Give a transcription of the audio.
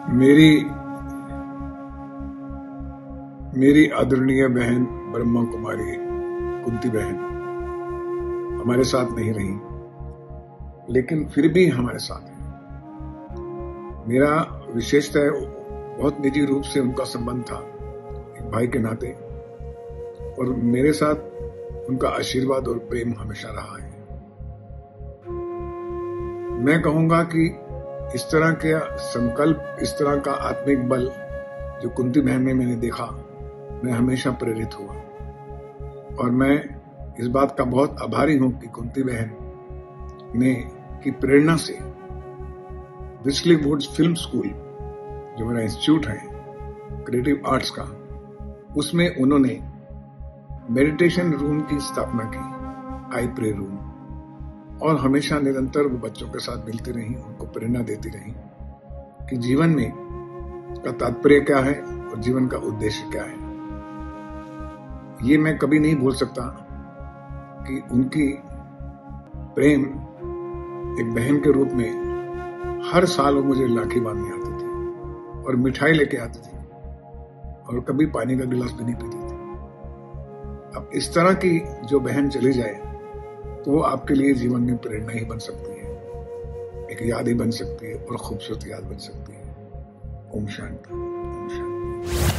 मेरी मेरी आदरणीय बहन ब्रह्मा कुमारी कुंती बहन हमारे साथ नहीं रही, लेकिन फिर भी हमारे साथ है। मेरा विशेषतः बहुत निजी रूप से उनका संबंध था, एक भाई के नाते, और मेरे साथ उनका आशीर्वाद और प्रेम हमेशा रहा है। मैं कहूंगा कि इस तरह के संकल्प, इस तरह का आत्मिक बल जो कुंती बहन में मैंने देखा, मैं हमेशा प्रेरित हुआ। और मैं इस बात का बहुत आभारी हूं कि कुंती बहन ने की प्रेरणा से विस्ली वुड्स फिल्म स्कूल, जो मेरा इंस्टीट्यूट है क्रिएटिव आर्ट्स का, उसमें उन्होंने मेडिटेशन रूम की स्थापना की, आई प्रे रूम, और हमेशा निरंतर वो बच्चों के साथ मिलती रही, उनको प्रेरणा देती रही कि जीवन में का तात्पर्य क्या है और जीवन का उद्देश्य क्या है। ये मैं कभी नहीं भूल सकता कि उनकी प्रेम एक बहन के रूप में हर साल वो मुझे राखी बांधने आती थी और मिठाई लेके आती थी और कभी पानी का गिलास भी नहीं पीती थी। अब इस तरह की जो बहन चली जाए तो वो आपके लिए जीवन में प्रेरणा ही बन सकती है, एक याद ही बन सकती है और खूबसूरत याद बन सकती है। ओम शांति, ओम शांति।